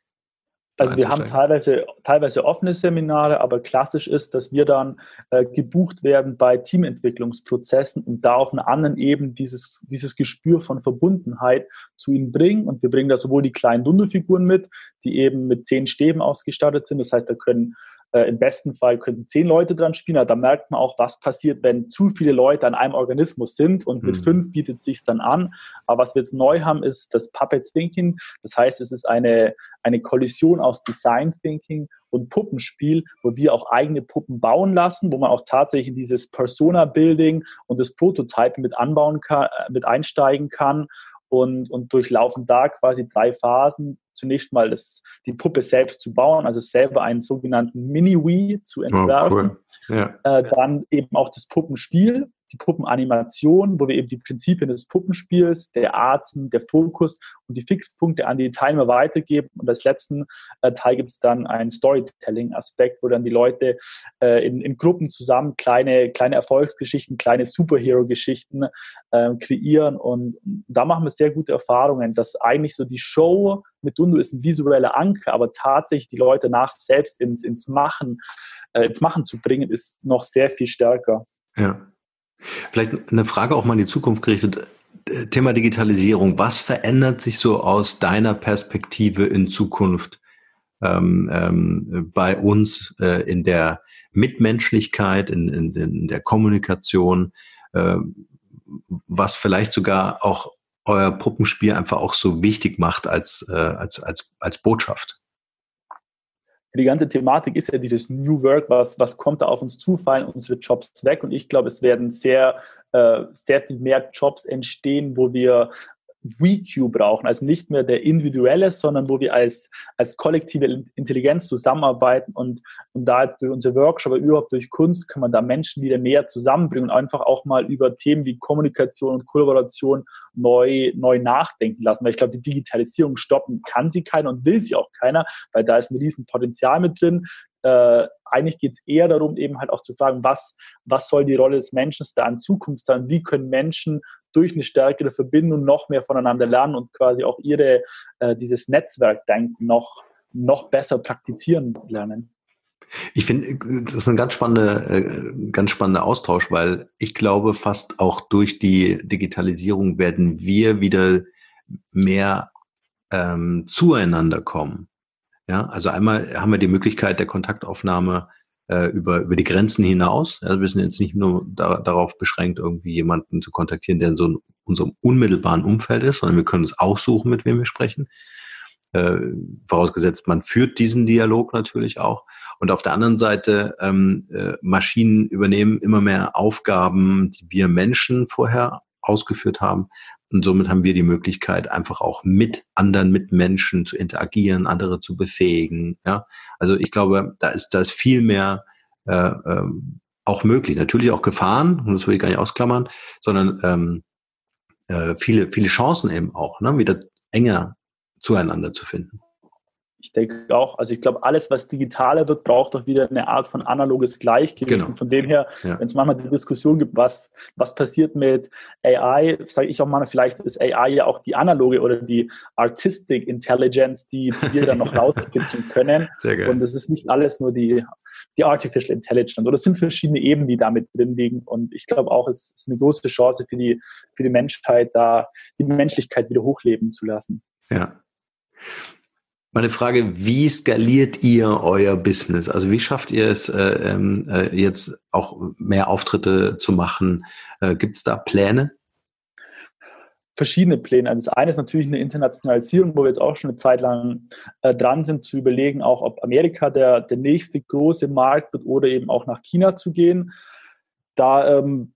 Also wir haben teilweise, teilweise offene Seminare, aber klassisch ist, dass wir dann äh, gebucht werden bei Teamentwicklungsprozessen und da auf einer anderen Ebene dieses, dieses Gespür von Verbundenheit zu ihnen bringen. Und wir bringen da sowohl die kleinen Dundu-Figuren mit, die eben mit zehn Stäben ausgestattet sind. Das heißt, da können Äh, im besten Fall könnten zehn Leute dran spielen, aber da merkt man auch, was passiert, wenn zu viele Leute an einem Organismus sind und mit mhm. fünf bietet es sich dann an. Aber was wir jetzt neu haben, ist das Puppet Thinking. Das heißt, es ist eine, eine Kollision aus Design Thinking und Puppenspiel, wo wir auch eigene Puppen bauen lassen, wo man auch tatsächlich in dieses Persona-Building und das Prototypen mit anbauen kann, mit einsteigen kann. Und, und durchlaufen da quasi drei Phasen. Zunächst mal das, die Puppe selbst zu bauen, also selber einen sogenannten Mini-Wii zu entwerfen. Oh, cool. Ja. Äh, dann eben auch das Puppenspiel, die Puppenanimation, wo wir eben die Prinzipien des Puppenspiels, der Atem, der Fokus und die Fixpunkte an die Teilnehmer weitergeben. Und als letzten äh, Teil gibt es dann einen Storytelling-Aspekt, wo dann die Leute äh, in, in Gruppen zusammen kleine, kleine Erfolgsgeschichten, kleine Superhero-Geschichten äh, kreieren. Und da machen wir sehr gute Erfahrungen, dass eigentlich so die Show mit Dundu ist ein visueller Anker, aber tatsächlich die Leute nach selbst ins, ins Machen, äh, ins Machen zu bringen, ist noch sehr viel stärker. Ja. Vielleicht eine Frage auch mal in die Zukunft gerichtet. Thema Digitalisierung. Was verändert sich so aus deiner Perspektive in Zukunft ähm, ähm, bei uns äh, in der Mitmenschlichkeit, in, in, in der Kommunikation, äh, was vielleicht sogar auch euer Puppenspiel einfach auch so wichtig macht als, äh, als, als, als Botschaft? Die ganze Thematik ist ja dieses New Work, was, was kommt da auf uns zu, fallen unsere Jobs weg und ich glaube, es werden sehr, äh, sehr viel mehr Jobs entstehen, wo wir We Q brauchen, also nicht mehr der individuelle, sondern wo wir als, als kollektive Intelligenz zusammenarbeiten und, und da jetzt durch unsere Workshop, aber überhaupt durch Kunst kann man da Menschen wieder näher zusammenbringen und einfach auch mal über Themen wie Kommunikation und Kollaboration neu, neu nachdenken lassen, weil ich glaube, die Digitalisierung stoppen kann sie keiner und will sie auch keiner, weil da ist ein riesen Potenzial mit drin. Äh, eigentlich geht es eher darum, eben halt auch zu fragen, was, was soll die Rolle des Menschen da in Zukunft sein? Wie können Menschen durch eine stärkere Verbindung noch mehr voneinander lernen und quasi auch ihre, äh, dieses Netzwerkdenken noch, noch besser praktizieren lernen? Ich finde, das ist ein ganz spannender, äh, ganz spannender Austausch, weil ich glaube, fast auch durch die Digitalisierung werden wir wieder mehr ähm, zueinander kommen. Ja, also einmal haben wir die Möglichkeit der Kontaktaufnahme äh, über, über die Grenzen hinaus. Also wir sind jetzt nicht nur da, darauf beschränkt, irgendwie jemanden zu kontaktieren, der in so einem, unserem unmittelbaren Umfeld ist, sondern wir können uns aussuchen, mit wem wir sprechen. Äh, vorausgesetzt, man führt diesen Dialog natürlich auch. Und auf der anderen Seite, ähm, äh, Maschinen übernehmen immer mehr Aufgaben, die wir Menschen vorher ausgeführt haben. Und somit haben wir die Möglichkeit, einfach auch mit anderen Mitmenschen zu interagieren, andere zu befähigen. Ja, also ich glaube, da ist da ist viel mehr äh, ähm, auch möglich. Natürlich auch Gefahren, und das will ich gar nicht ausklammern, sondern ähm, äh, viele viele Chancen eben auch, ne, wieder enger zueinander zu finden. Ich denke auch, also ich glaube, alles, was digitaler wird, braucht auch wieder eine Art von analoges Gleichgewicht. Genau. Und von dem her, ja. Wenn es manchmal die Diskussion gibt, was, was passiert mit A I, sage ich auch mal, vielleicht ist A I ja auch die analoge oder die Artistic Intelligence, die, die wir dann noch rauskitzeln können. Sehr geil. Und es ist nicht alles nur die, die Artificial Intelligence. Oder es sind verschiedene Ebenen, die da mit drin liegen. Und ich glaube auch, es ist eine große Chance für die, für die Menschheit, da die Menschlichkeit wieder hochleben zu lassen. Ja. Meine Frage, wie skaliert ihr euer Business? Also wie schafft ihr es, äh, äh, jetzt auch mehr Auftritte zu machen? Äh, Gibt es da Pläne? Verschiedene Pläne. Also das eine ist natürlich eine Internationalisierung, wo wir jetzt auch schon eine Zeit lang äh, dran sind, zu überlegen, auch ob Amerika der, der nächste große Markt wird oder eben auch nach China zu gehen. Da ähm,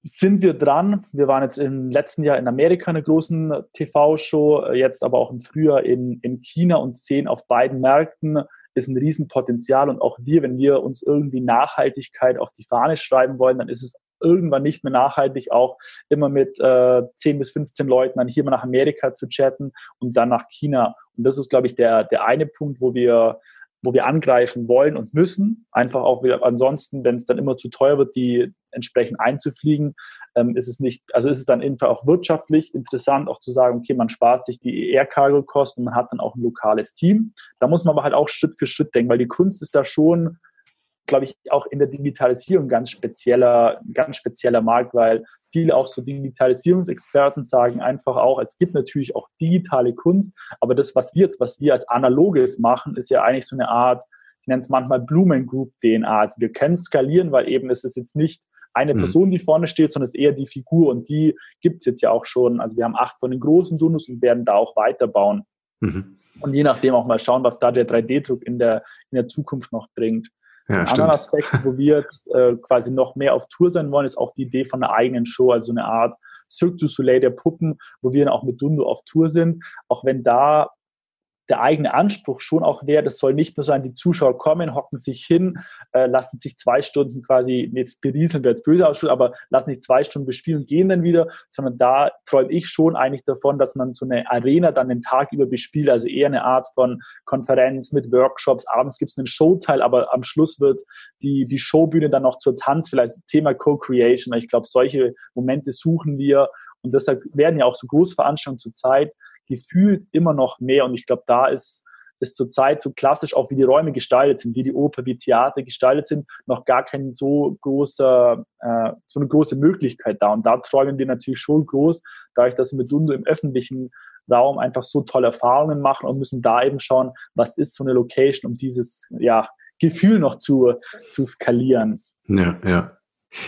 sind wir dran. Wir waren jetzt im letzten Jahr in Amerika in einer großen T V-Show, jetzt aber auch im Frühjahr in, in China und sehen auf beiden Märkten ist ein Riesenpotenzial. Und auch wir, wenn wir uns irgendwie Nachhaltigkeit auf die Fahne schreiben wollen, dann ist es irgendwann nicht mehr nachhaltig, auch immer mit äh, zehn bis fünfzehn Leuten dann hier mal nach Amerika zu chatten und dann nach China. Und das ist, glaube ich, der, der eine Punkt, wo wir wo wir angreifen wollen und müssen. Einfach auch wieder, ansonsten, wenn es dann immer zu teuer wird, die entsprechend einzufliegen, ähm, ist es nicht, also ist es dann einfach auch wirtschaftlich interessant, auch zu sagen, okay, man spart sich die Air-Cargo-Kosten und man hat dann auch ein lokales Team. Da muss man aber halt auch Schritt für Schritt denken, weil die Kunst ist da schon, glaube ich, auch in der Digitalisierung ganz spezieller, ganz spezieller Markt, weil viele auch so Digitalisierungsexperten sagen einfach auch, es gibt natürlich auch digitale Kunst, aber das, was wir jetzt, was wir als Analoges machen, ist ja eigentlich so eine Art, ich nenne es manchmal Blumengroup-D N A. Also wir können skalieren, weil eben es ist jetzt nicht eine Person, die vorne steht, sondern es ist eher die Figur und die gibt es jetzt ja auch schon. Also wir haben acht von den großen Dundos und werden da auch weiterbauen. Mhm. Und je nachdem auch mal schauen, was da der drei D Druck in der, in der Zukunft noch bringt. Ja, ein anderer Aspekt, wo wir jetzt äh, quasi noch mehr auf Tour sein wollen, ist auch die Idee von einer eigenen Show, also eine Art Cirque du Soleil der Puppen, wo wir dann auch mit Dundo auf Tour sind, auch wenn da der eigene Anspruch schon auch wäre, das soll nicht nur sein, die Zuschauer kommen, hocken sich hin, äh, lassen sich zwei Stunden quasi, jetzt berieseln wir jetzt böse ausschaut, aber lassen sich zwei Stunden bespielen und gehen dann wieder, sondern da träume ich schon eigentlich davon, dass man so eine Arena dann den Tag über bespielt, also eher eine Art von Konferenz mit Workshops, abends gibt es einen Showteil, aber am Schluss wird die, die Showbühne dann noch zur Tanz, vielleicht Thema Co-Creation, weil ich glaube, solche Momente suchen wir und deshalb werden ja auch so Großveranstaltungen zur Zeit gefühlt immer noch mehr. Und ich glaube, da ist, ist zurzeit so klassisch auch, wie die Räume gestaltet sind, wie die Oper, wie Theater gestaltet sind, noch gar keine so große, äh, so eine große Möglichkeit da. Und da träumen wir natürlich schon groß, dadurch, dass wir mit Dundo im öffentlichen Raum einfach so tolle Erfahrungen machen und müssen da eben schauen, was ist so eine Location, um dieses ja, Gefühl noch zu, zu skalieren. Ja, ja.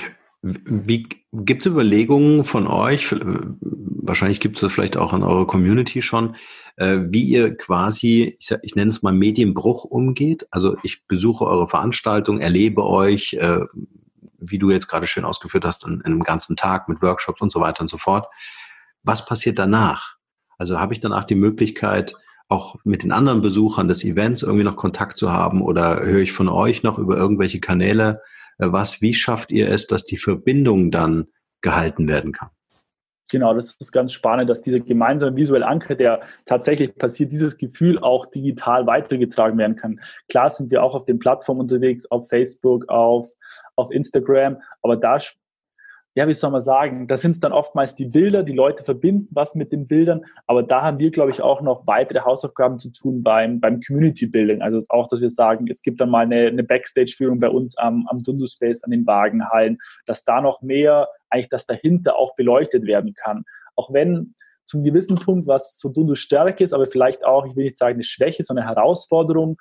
Wie gibt es Überlegungen von euch, wahrscheinlich gibt es das vielleicht auch in eurer Community schon, wie ihr quasi, ich, ich nenne es mal Medienbruch umgeht? Also ich besuche eure Veranstaltung, erlebe euch, wie du jetzt gerade schön ausgeführt hast, in, in einem ganzen Tag mit Workshops und so weiter und so fort. Was passiert danach? Also habe ich danach die Möglichkeit, auch mit den anderen Besuchern des Events irgendwie noch Kontakt zu haben oder höre ich von euch noch über irgendwelche Kanäle was, wie schafft ihr es, dass die Verbindung dann gehalten werden kann? Genau, das ist ganz spannend, dass dieser gemeinsame visuelle Anker, der tatsächlich passiert, dieses Gefühl auch digital weitergetragen werden kann. Klar sind wir auch auf den Plattformen unterwegs, auf Facebook, auf, auf Instagram, aber da, ja, wie soll man sagen, da sind es dann oftmals die Bilder, die Leute verbinden was mit den Bildern, aber da haben wir, glaube ich, auch noch weitere Hausaufgaben zu tun beim, beim Community-Building. Also auch, dass wir sagen, es gibt dann mal eine, eine Backstage-Führung bei uns am, am Dundo Space, an den Wagenhallen, dass da noch mehr, eigentlich das dahinter auch beleuchtet werden kann. Auch wenn zum gewissen Punkt, was so Dundo Stärke ist, aber vielleicht auch, ich will nicht sagen eine Schwäche, sondern eine Herausforderung,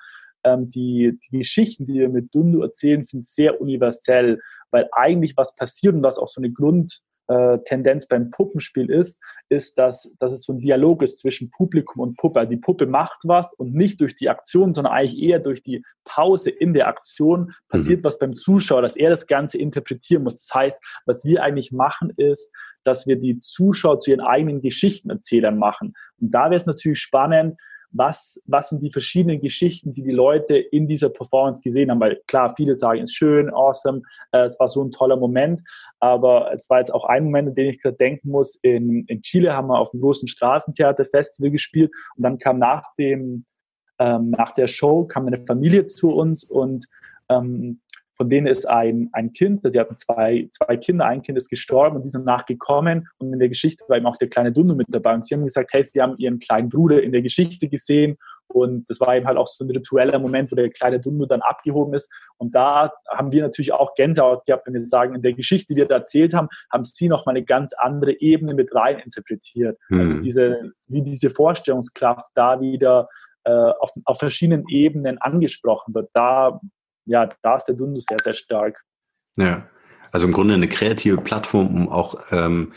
Die, die Geschichten, die wir mit Dundo erzählen, sind sehr universell, weil eigentlich was passiert und was auch so eine Grundtendenz beim Puppenspiel ist, ist, dass, dass es so ein Dialog ist zwischen Publikum und Puppe. Die Puppe macht was und nicht durch die Aktion, sondern eigentlich eher durch die Pause in der Aktion passiert mhm. was beim Zuschauer, dass er das Ganze interpretieren muss. Das heißt, was wir eigentlich machen, ist, dass wir die Zuschauer zu ihren eigenen Geschichtenerzählern machen. Und da wäre es natürlich spannend, Was, was sind die verschiedenen Geschichten, die die Leute in dieser Performance gesehen haben, weil klar, viele sagen, es ist schön, awesome, äh, es war so ein toller Moment, aber es war jetzt auch ein Moment, an den ich gerade denken muss, in, in Chile haben wir auf dem großen Straßentheaterfestival gespielt und dann kam nach dem, ähm, nach der Show, kam eine Familie zu uns und ähm, von denen ist ein, ein Kind, sie hatten zwei, zwei Kinder, ein Kind ist gestorben und die sind nachgekommen und in der Geschichte war eben auch der kleine Dundo mit dabei und sie haben gesagt, hey, sie haben ihren kleinen Bruder in der Geschichte gesehen und das war eben halt auch so ein ritueller Moment, wo der kleine Dundo dann abgehoben ist und da haben wir natürlich auch Gänsehaut gehabt, wenn wir sagen, in der Geschichte, die wir da erzählt haben, haben sie nochmal eine ganz andere Ebene mit rein interpretiert. Mhm. Also diese, wie diese Vorstellungskraft da wieder äh, auf, auf verschiedenen Ebenen angesprochen wird, da ja, da ist der Dundo sehr, sehr stark. Ja, also im Grunde eine kreative Plattform, um auch ähm,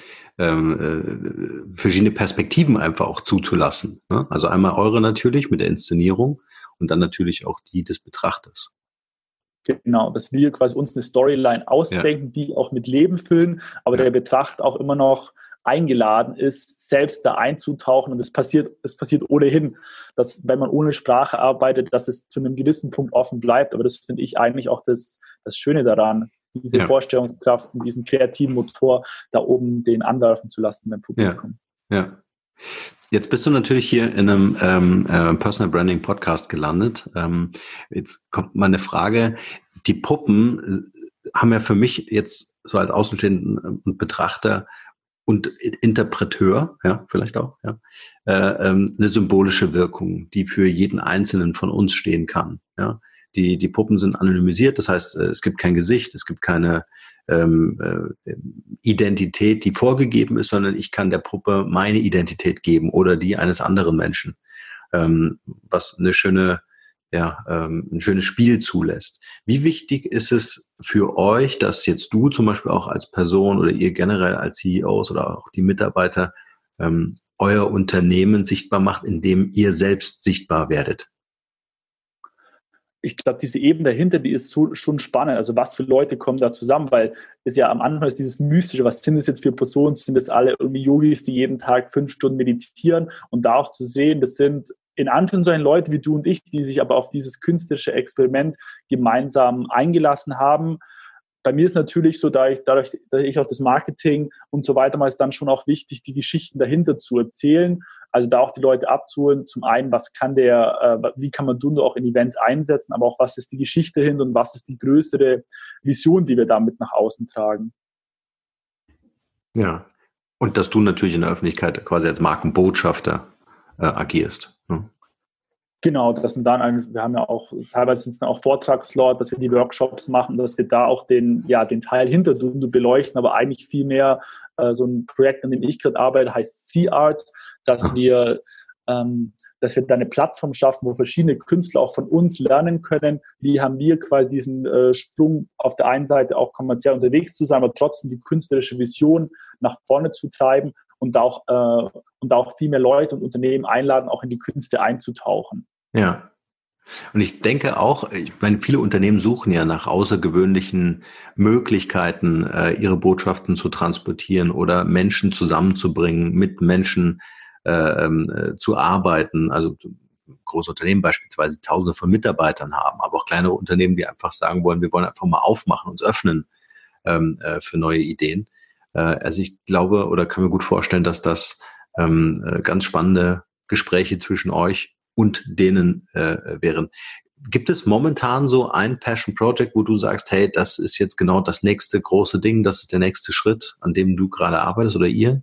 ähm, äh, verschiedene Perspektiven einfach auch zuzulassen. Ne? Also einmal eure natürlich mit der Inszenierung und dann natürlich auch die des Betrachters. Genau, dass wir quasi uns eine Storyline ausdenken, ja. die auch mit Leben füllen, aber ja. der Betrachter auch immer noch eingeladen ist, selbst da einzutauchen. Und es passiert, es passiert ohnehin, dass, wenn man ohne Sprache arbeitet, dass es zu einem gewissen Punkt offen bleibt. Aber das finde ich eigentlich auch das, das Schöne daran, diese ja. Vorstellungskraft und diesen kreativen Motor da oben den anwerfen zu lassen beim Publikum. Ja. ja. Jetzt bist du natürlich hier in einem ähm, äh, Personal Branding Podcast gelandet. Ähm, jetzt kommt mal eine Frage. Die Puppen äh, haben ja für mich jetzt so als Außenstehenden und Betrachter und Interpreteur, ja, vielleicht auch, ja, äh, ähm, eine symbolische Wirkung, die für jeden Einzelnen von uns stehen kann. Ja. Die, die Puppen sind anonymisiert, das heißt, es gibt kein Gesicht, es gibt keine ähm, äh, Identität, die vorgegeben ist, sondern ich kann der Puppe meine Identität geben oder die eines anderen Menschen, ähm, was eine schöne, ja, ähm, ein schönes Spiel zulässt. Wie wichtig ist es für euch, dass jetzt du zum Beispiel auch als Person oder ihr generell als C E Os oder auch die Mitarbeiter ähm, euer Unternehmen sichtbar macht, indem ihr selbst sichtbar werdet? Ich glaube, diese Ebene dahinter, die ist so, schon spannend. Also was für Leute kommen da zusammen? Weil es ja am Anfang ist dieses Mystische, was sind das jetzt für Personen? Sind das alle irgendwie Yogis, die jeden Tag fünf Stunden meditieren? Und da auch zu sehen, das sind in Anführungszeichen Leute wie du und ich, die sich aber auf dieses künstlerische Experiment gemeinsam eingelassen haben. Bei mir ist natürlich so, da ich, dadurch, dass ich auch das Marketing und so weiter mache, ist dann schon auch wichtig, die Geschichten dahinter zu erzählen. Also da auch die Leute abzuholen. Zum einen, was kann der, äh, wie kann man Dundo auch in Events einsetzen, aber auch was ist die Geschichte dahinter und was ist die größere Vision, die wir damit nach außen tragen. Ja, und dass du natürlich in der Öffentlichkeit quasi als Markenbotschafter äh, agierst. Ne? Genau, dass man dann, ein, wir haben ja auch, teilweise sind es dann auch Vortragslot, dass wir die Workshops machen, dass wir da auch den, ja, den Teil hinter Dundo beleuchten, aber eigentlich viel mehr äh, so ein Projekt, an dem ich gerade arbeite, heißt C-Art, dass wir, ähm, dass wir da eine Plattform schaffen, wo verschiedene Künstler auch von uns lernen können, wie haben wir quasi diesen äh, Sprung auf der einen Seite auch kommerziell unterwegs zu sein, aber trotzdem die künstlerische Vision nach vorne zu treiben und da auch, äh, und da auch viel mehr Leute und Unternehmen einladen, auch in die Künste einzutauchen. Ja. Und ich denke auch, ich meine, viele Unternehmen suchen ja nach außergewöhnlichen Möglichkeiten, äh, ihre Botschaften zu transportieren oder Menschen zusammenzubringen, mit Menschen äh, äh, zu arbeiten. Also große Unternehmen beispielsweise Tausende von Mitarbeitern haben, aber auch kleinere Unternehmen, die einfach sagen wollen, wir wollen einfach mal aufmachen, uns öffnen ähm, äh, für neue Ideen. Äh, also ich glaube oder kann mir gut vorstellen, dass das ähm, äh, ganz spannende Gespräche zwischen euch und denen äh, wären. Gibt es momentan so ein Passion Project, wo du sagst, hey, das ist jetzt genau das nächste große Ding, das ist der nächste Schritt, an dem du gerade arbeitest oder ihr?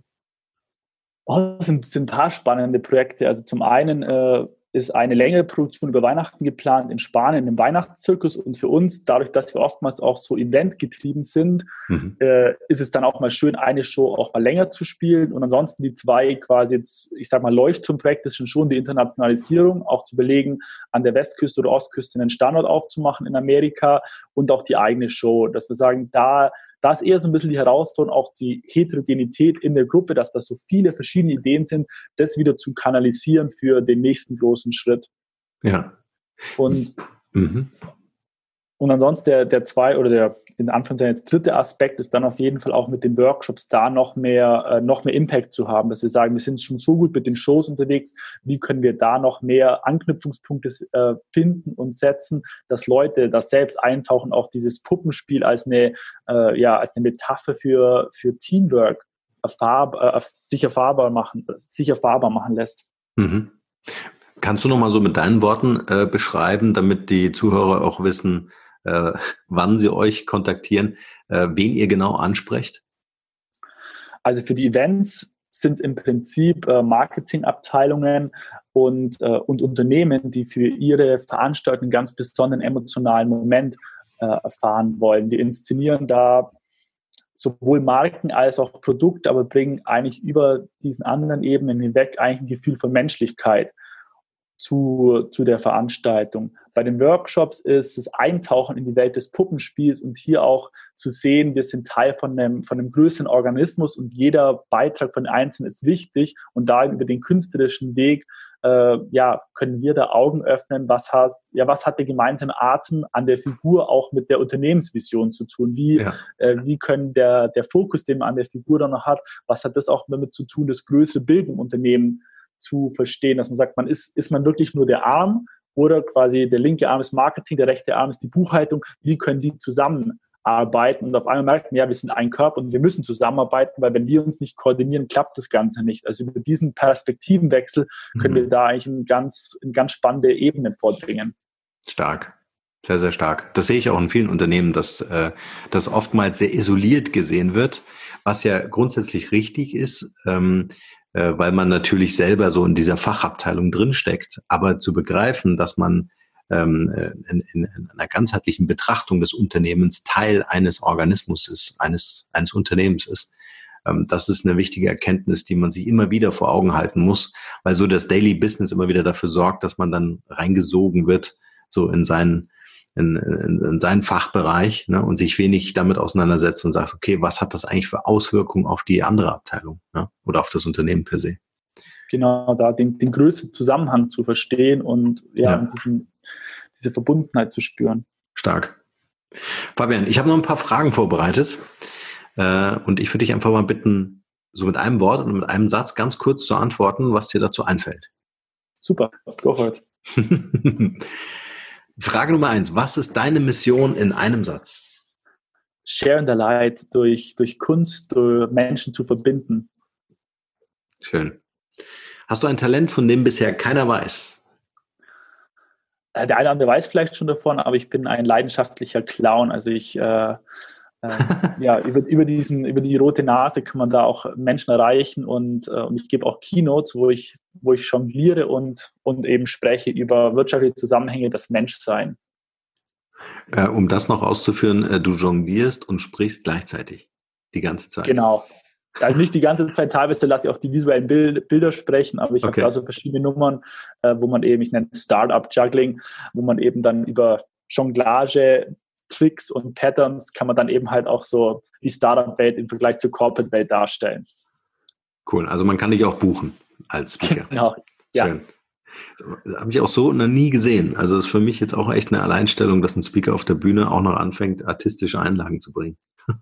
Oh, es sind, sind ein paar spannende Projekte. Also zum einen äh, ist eine längere Produktion über Weihnachten geplant in Spanien im Weihnachtszirkus und für uns, dadurch, dass wir oftmals auch so eventgetrieben sind, mhm. äh, ist es dann auch mal schön, eine Show auch mal länger zu spielen und ansonsten die zwei quasi jetzt, ich sag mal Leuchtturmprojekte sind schon die Internationalisierung, auch zu überlegen, an der Westküste oder Ostküste einen Standort aufzumachen in Amerika und auch die eigene Show, dass wir sagen, da Da ist eher so ein bisschen die Herausforderung, auch die Heterogenität in der Gruppe, dass da so viele verschiedene Ideen sind, das wieder zu kanalisieren für den nächsten großen Schritt. Ja. Und, mhm. und ansonsten der, der zwei oder der in Anführungszeichen jetzt dritte Aspekt ist dann auf jeden Fall auch mit den Workshops da noch mehr, äh, noch mehr Impact zu haben, dass wir sagen, wir sind schon so gut mit den Shows unterwegs, wie können wir da noch mehr Anknüpfungspunkte äh, finden und setzen, dass Leute da selbst eintauchen, auch dieses Puppenspiel als eine, äh, ja, als eine Metapher für, für Teamwork erfahr, äh, sich erfahrbar machen, sich erfahrbar machen lässt. Mhm. Kannst du nochmal so mit deinen Worten äh, beschreiben, damit die Zuhörer auch wissen, äh, wann sie euch kontaktieren, äh, wen ihr genau ansprecht? Also für die Events sind im Prinzip äh, Marketingabteilungen und, äh, und Unternehmen, die für ihre Veranstaltung einen ganz besonderen emotionalen Moment äh, erfahren wollen. Wir inszenieren da sowohl Marken als auch Produkte, aber bringen eigentlich über diesen anderen Ebenen hinweg eigentlich ein Gefühl von Menschlichkeit zu, zu der Veranstaltung. Bei den Workshops ist es Eintauchen in die Welt des Puppenspiels und hier auch zu sehen, wir sind Teil von einem, von einem größeren Organismus und jeder Beitrag von den Einzelnen ist wichtig und da über den künstlerischen Weg äh, ja, können wir da Augen öffnen, was hat, ja, was hat der gemeinsame Atem an der Figur auch mit der Unternehmensvision zu tun? Wie, ja. äh, wie können der, der Fokus, den man an der Figur dann noch hat, was hat das auch damit zu tun, das größere Bild im Unternehmen zu verstehen, dass man sagt, man ist, ist man wirklich nur der Arm oder quasi der linke Arm ist Marketing, der rechte Arm ist die Buchhaltung, wie können die zusammenarbeiten? Und auf einmal merkt man, ja, wir sind ein Körper und wir müssen zusammenarbeiten, weil wenn wir uns nicht koordinieren, klappt das Ganze nicht. Also über diesen Perspektivenwechsel können mhm. wir da eigentlich in ganz, in ganz spannende Ebenen vordringen. Stark. Sehr, sehr stark. Das sehe ich auch in vielen Unternehmen, dass äh, das oftmals sehr isoliert gesehen wird, was ja grundsätzlich richtig ist, ähm, weil man natürlich selber so in dieser Fachabteilung drinsteckt. Aber zu begreifen, dass man ähm, in, in einer ganzheitlichen Betrachtung des Unternehmens Teil eines Organismus ist, eines, eines Unternehmens ist, ähm, das ist eine wichtige Erkenntnis, die man sich immer wieder vor Augen halten muss, weil so das Daily Business immer wieder dafür sorgt, dass man dann reingesogen wird, so in seinen In, in, in seinen Fachbereich, ne, und sich wenig damit auseinandersetzt und sagt, okay, was hat das eigentlich für Auswirkungen auf die andere Abteilung, ne, oder auf das Unternehmen per se? Genau, da den, den größeren Zusammenhang zu verstehen und ja, ja. Und diesen, diese Verbundenheit zu spüren. Stark. Fabian, ich habe noch ein paar Fragen vorbereitet äh, und ich würde dich einfach mal bitten, so mit einem Wort und mit einem Satz ganz kurz zu antworten, was dir dazu einfällt. Super, go for it. Frage Nummer eins. Was ist deine Mission in einem Satz? Share the light, durch, durch Kunst, durch Menschen zu verbinden. Schön. Hast du ein Talent, von dem bisher keiner weiß? Der eine oder andere weiß vielleicht schon davon, aber ich bin ein leidenschaftlicher Clown. Also ich, äh, äh, ja, über, über, diesen, über die rote Nase kann man da auch Menschen erreichen und, äh, und ich gebe auch Keynotes, wo ich, wo ich jongliere und, und eben spreche über wirtschaftliche Zusammenhänge, das Menschsein. Äh, um das noch auszuführen, äh, du jonglierst und sprichst gleichzeitig die ganze Zeit. Genau. Also nicht die ganze Zeit, teilweise lasse ich auch die visuellen Bild, Bilder sprechen, aber ich okay. habe da so verschiedene Nummern, äh, wo man eben, ich nenne es Startup-Juggling, wo man eben dann über Jonglage, Tricks und Patterns kann man dann eben halt auch so die Startup-Welt im Vergleich zur Corporate-Welt darstellen. Cool, also man kann dich auch buchen als Speaker. Genau, ja. Schön. Das habe ich auch so noch nie gesehen. Also ist für mich jetzt auch echt eine Alleinstellung, dass ein Speaker auf der Bühne auch noch anfängt, artistische Einlagen zu bringen.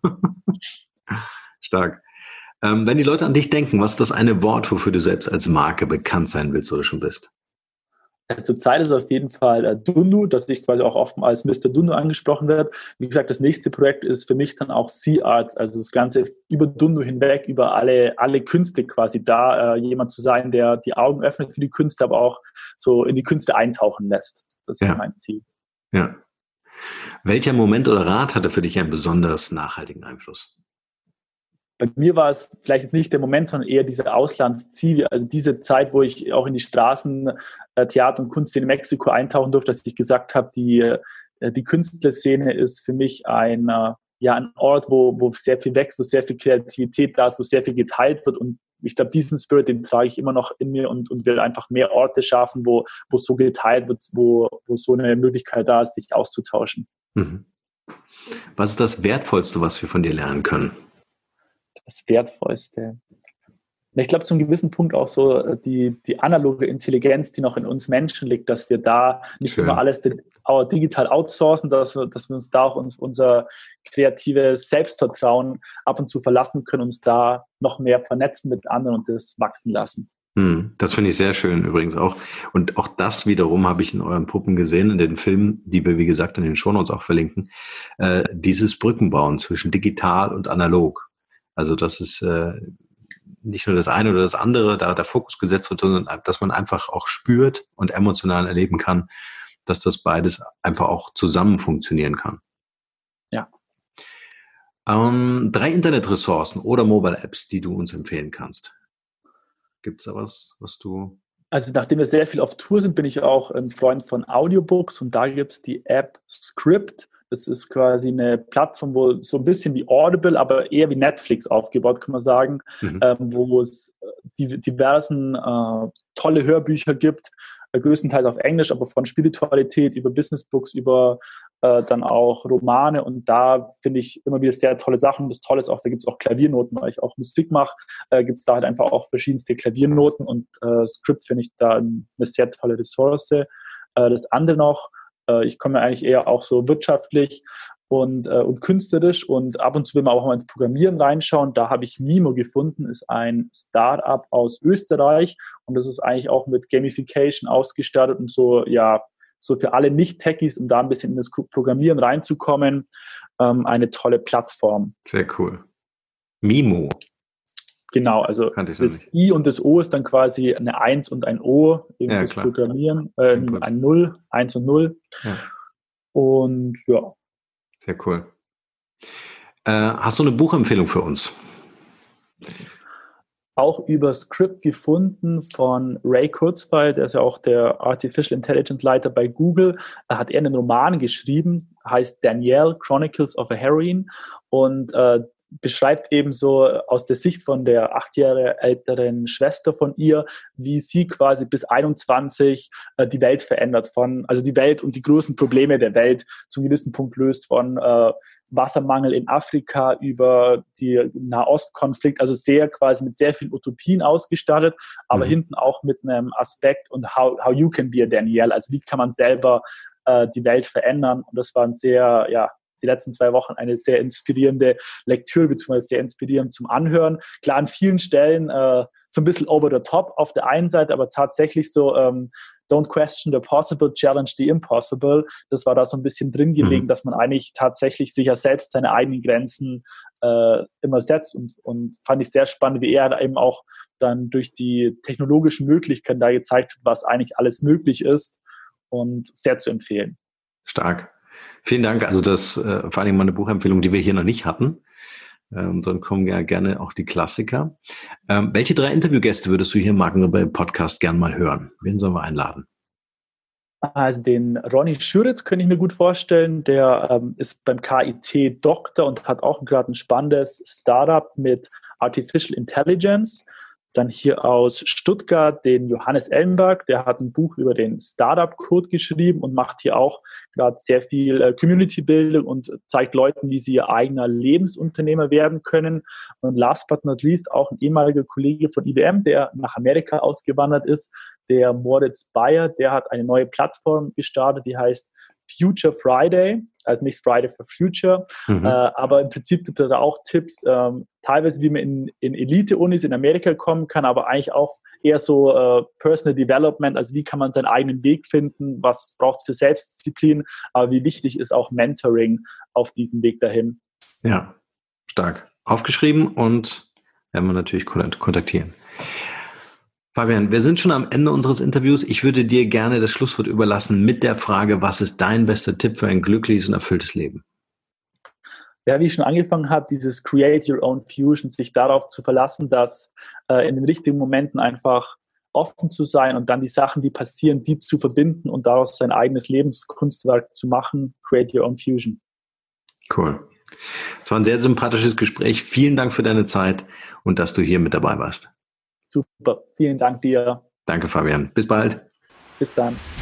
Stark. Ähm, wenn die Leute an dich denken, was ist das eine Wort, wofür du selbst als Marke bekannt sein willst oder schon bist? Zurzeit ist es auf jeden Fall äh, Dundu, dass ich quasi auch oft als Mister Dundu angesprochen werde. Wie gesagt, das nächste Projekt ist für mich dann auch C-Arts, also das Ganze über Dundu hinweg, über alle, alle Künste quasi da, äh, jemand zu sein, der die Augen öffnet für die Künste, aber auch so in die Künste eintauchen lässt. Das ist ja. mein Ziel. Ja. Welcher Moment oder Rat hatte für dich einen besonders nachhaltigen Einfluss? Bei mir war es vielleicht nicht der Moment, sondern eher diese Auslandsziele, also diese Zeit, wo ich auch in die Straßen, äh, Theater und Kunst in Mexiko eintauchen durfte, dass ich gesagt habe, die, äh, die Künstlerszene ist für mich ein, äh, ja, ein Ort, wo, wo sehr viel wächst, wo sehr viel Kreativität da ist, wo sehr viel geteilt wird und ich glaube, diesen Spirit, den trage ich immer noch in mir und, und will einfach mehr Orte schaffen, wo, wo so geteilt wird, wo, wo so eine Möglichkeit da ist, sich auszutauschen. Mhm. Was ist das Wertvollste, was wir von dir lernen können? Das Wertvollste. Ich glaube, zu einem gewissen Punkt auch so die, die analoge Intelligenz, die noch in uns Menschen liegt, dass wir da nicht Schön. immer alles digital outsourcen, dass wir, dass wir uns da auch uns, unser kreatives Selbstvertrauen ab und zu verlassen können, uns da noch mehr vernetzen mit anderen und das wachsen lassen. Das finde ich sehr schön übrigens auch. Und auch das wiederum habe ich in euren Puppen gesehen, in den Filmen, die wir, wie gesagt, in den Shownotes auch verlinken. Äh, dieses Brückenbauen zwischen digital und analog. Also das ist äh, nicht nur das eine oder das andere, da der Fokus gesetzt wird, sondern dass man einfach auch spürt und emotional erleben kann, dass das beides einfach auch zusammen funktionieren kann. Ja. Ähm, drei Internetressourcen oder Mobile-Apps, die du uns empfehlen kannst. Gibt es da was, was du... Also nachdem wir sehr viel auf Tour sind, bin ich auch ein Freund von Audiobooks und da gibt es die App Script. Das ist quasi eine Plattform, wo so ein bisschen wie Audible, aber eher wie Netflix aufgebaut, kann man sagen, mhm. ähm, wo es die diversen äh, tolle Hörbücher gibt, äh, größtenteils auf Englisch, aber von Spiritualität über Businessbooks, über äh, dann auch Romane. Und da finde ich immer wieder sehr tolle Sachen. Das Tolle ist auch, da gibt es auch Klaviernoten, weil ich auch Musik mache, äh, gibt es da halt einfach auch verschiedenste Klaviernoten. Und äh, Script finde ich da eine sehr tolle Ressource. Äh, das andere noch, äh, ich komme ja eigentlich eher auch so wirtschaftlich und, äh, und künstlerisch und ab und zu will man auch mal ins Programmieren reinschauen. Da habe ich Mimo gefunden, ist ein Startup aus Österreich und das ist eigentlich auch mit Gamification ausgestattet und so, ja, so für alle Nicht-Techies, um da ein bisschen in das Programmieren reinzukommen, ähm, eine tolle Plattform. Sehr cool. Mimo. Genau, also das I und das O ist dann quasi eine eins und ein O, eben ja, fürs klar. Programmieren, äh, ein null, eins und null. Ja. Und ja. Sehr cool. Äh, hast du eine Buchempfehlung für uns? Auch über Script gefunden von Ray Kurzweil, der ist ja auch der Artificial Intelligence Leiter bei Google. Da hat er einen Roman geschrieben, heißt Danielle, Chronicles of a Heroine und äh, beschreibt eben so aus der Sicht von der acht Jahre älteren Schwester von ihr, wie sie quasi bis einundzwanzig äh, die Welt verändert, von, also die Welt und die großen Probleme der Welt zum gewissen Punkt löst, von äh, Wassermangel in Afrika über die Nahostkonflikt, also sehr quasi mit sehr vielen Utopien ausgestattet, aber mhm. hinten auch mit einem Aspekt und how, how you can be a Danielle, also wie kann man selber äh, die Welt verändern und das war ein sehr, ja, die letzten zwei Wochen eine sehr inspirierende Lektüre, beziehungsweise sehr inspirierend zum Anhören. Klar, an vielen Stellen äh, so ein bisschen over the top auf der einen Seite, aber tatsächlich so ähm, don't question the possible, challenge the impossible. Das war da so ein bisschen drin gelegen, mhm. dass man eigentlich tatsächlich sich ja selbst seine eigenen Grenzen äh, immer setzt und, und fand ich sehr spannend, wie er da eben auch dann durch die technologischen Möglichkeiten da gezeigt hat, was eigentlich alles möglich ist und sehr zu empfehlen. Stark. Vielen Dank. Also das äh, vor allem mal eine Buchempfehlung, die wir hier noch nicht hatten. Ähm, dann kommen ja gerne auch die Klassiker. Ähm, welche drei Interviewgäste würdest du hier im Markenrebell Podcast gern mal hören? Wen sollen wir einladen? Also den Ronny Schüritz könnte ich mir gut vorstellen. Der ähm, ist beim K I T Doktor und hat auch gerade ein spannendes Startup mit Artificial Intelligence. Dann hier aus Stuttgart den Johannes Ellenberg, der hat ein Buch über den Startup-Code geschrieben und macht hier auch gerade sehr viel äh, Community-Bildung und zeigt Leuten, wie sie ihr eigener Lebensunternehmer werden können. Und last but not least auch ein ehemaliger Kollege von I B M, der nach Amerika ausgewandert ist, der Moritz Bayer, der hat eine neue Plattform gestartet, die heißt Future Friday, also nicht Friday for Future, mhm. äh, aber im Prinzip gibt es da auch Tipps, ähm, teilweise wie man in, in Elite-Unis in Amerika kommen kann, aber eigentlich auch eher so äh, Personal Development, also wie kann man seinen eigenen Weg finden, was braucht es für Selbstdisziplin, aber wie wichtig ist auch Mentoring auf diesem Weg dahin. Ja, stark. Aufgeschrieben und werden wir natürlich kontaktieren. Fabian, wir sind schon am Ende unseres Interviews. Ich würde dir gerne das Schlusswort überlassen mit der Frage, was ist dein bester Tipp für ein glückliches und erfülltes Leben? Ja, wie ich schon angefangen habe, dieses Create Your Own Fusion, sich darauf zu verlassen, dass äh, in den richtigen Momenten einfach offen zu sein und dann die Sachen, die passieren, die zu verbinden und daraus sein eigenes Lebenskunstwerk zu machen. Create Your Own Fusion. Cool. Es war ein sehr sympathisches Gespräch. Vielen Dank für deine Zeit und dass du hier mit dabei warst. Super. Vielen Dank dir. Danke, Fabian. Bis bald. Bis dann.